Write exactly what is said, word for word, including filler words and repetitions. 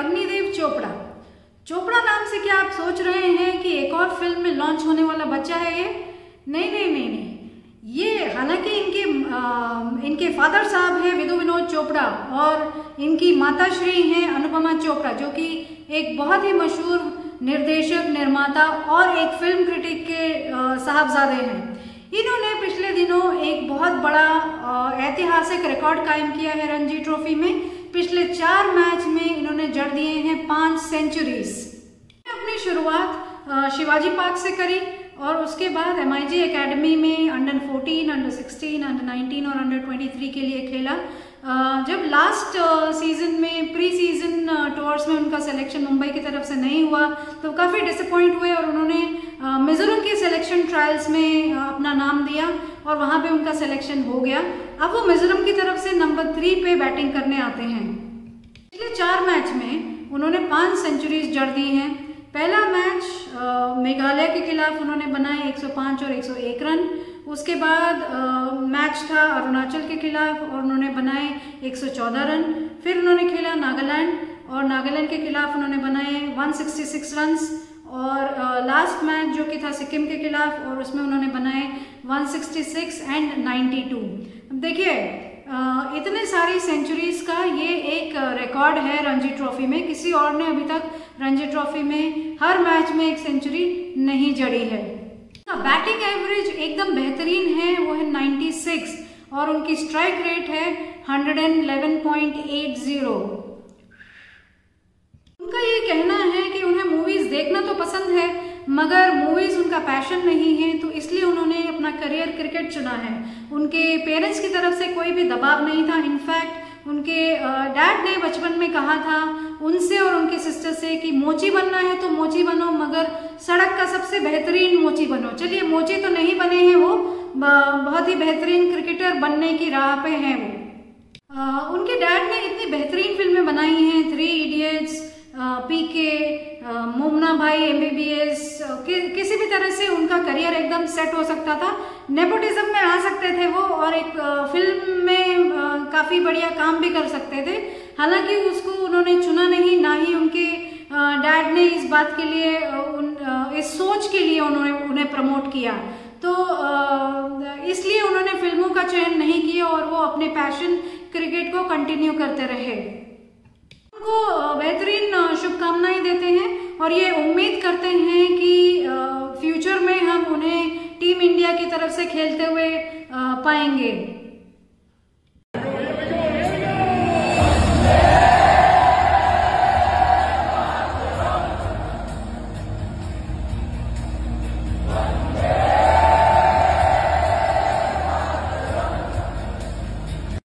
अग्निदेव चोपड़ा। चोपड़ा नाम से क्या आप सोच रहे हैं कि एक और फिल्म में लॉन्च होने वाला बच्चा है ये? नहीं नहीं नहीं नहीं, ये हालांकि इनके आ, इनके फादर साहब हैं विधु विनोद चोपड़ा और इनकी माता श्री हैं अनुपमा चोपड़ा, जो कि एक बहुत ही मशहूर निर्देशक, निर्माता और एक फिल्म क्रिटिक के साहबजादे हैं। इन्होंने पिछले दिनों एक बहुत बड़ा ऐतिहासिक रिकॉर्ड कायम किया है रणजी ट्रॉफी में। पिछले चार मैच में इन्होंने जड़ दिए हैं पांच सेंचुरीज। अपनी शुरुआत शिवाजी पार्क से करी और उसके बाद एम आई जी एकेडमी में under fourteen, under sixteen, under nineteen और अंडर ट्वेंटी थ्री के लिए खेला। जब लास्ट सीजन में प्री सीजन टूर्स में उनका सिलेक्शन मुंबई की तरफ से नहीं हुआ तो काफ़ी डिसअपॉइंट हुए और उन्होंने मिजोरम के सिलेक्शन ट्रायल्स में अपना नाम दिया और वहाँ पे उनका सिलेक्शन हो गया। अब वो मिजोरम की तरफ से नंबर थ्री पे बैटिंग करने आते हैं। पिछले चार मैच में उन्होंने पांच सेंचुरीज जड़ दी हैं। पहला मैच मेघालय के खिलाफ उन्होंने बनाए एक सौ पाँच और एक सौ एक रन। उसके बाद आ, मैच था अरुणाचल के खिलाफ और उन्होंने बनाए एक सौ चौदह रन। फिर उन्होंने खेला नागालैंड और नागालैंड के खिलाफ उन्होंने बनाए एक सौ छियासठ रन्स। और लास्ट मैच जो कि था सिक्किम के खिलाफ और उसमें उन्होंने बनाए एक सौ छियासठ एंड बानवे। अब देखिए इतने सारी सेंचुरीज का ये एक रिकॉर्ड है रणजी ट्रॉफी में। किसी और ने अभी तक रणजी ट्रॉफी में हर मैच में एक सेंचुरी नहीं जड़ी है। बैटिंग एवरेज एकदम बेहतरीन है, वो है छियानवे और उनकी स्ट्राइक रेट है एक सौ ग्यारह पॉइंट अस्सी। उनका ये कहना है कि उन्हें मूवीज देखना तो पसंद है मगर मूवीज उनका पैशन नहीं है, तो इसलिए उन्होंने अपना करियर क्रिकेट चुना है। उनके पेरेंट्स की तरफ से कोई भी दबाव नहीं था। इनफैक्ट उनके डैड ने बचपन में कहा था उनसे और उनके सिस्टर से कि मोची बनना है तो मोची बनो मगर सड़क का सबसे बेहतरीन मोची बनो। चलिए मोची तो नहीं बने हैं, वो बहुत ही बेहतरीन क्रिकेटर बनने की राह पे हैं वो। आ, उनके डैड ने इतनी बेहतरीन फिल्में बनाई हैं, थ्री इडियट्स, पीके, मोमना भाई, एमबीबीएस, कि, किसी भी तरह से उनका करियर एकदम सेट हो सकता था। नेपोटिज्म में आ सकते थे वो और एक फिल्म में काफ़ी बढ़िया काम भी कर सकते थे। हालांकि उसको उन्होंने चुना नहीं, ना ही उनके डैड ने इस बात के लिए, उन, इस सोच के लिए उन्होंने उन्हें प्रमोट किया। तो इसलिए उन्होंने फिल्मों का चयन नहीं किया और वो अपने पैशन क्रिकेट को कंटिन्यू करते रहे। उनको बेहतरीन शुभकामनाएं देते हैं और ये उम्मीद करते हैं कि फ्यूचर में हम उन्हें टीम इंडिया की तरफ से खेलते हुए पाएंगे।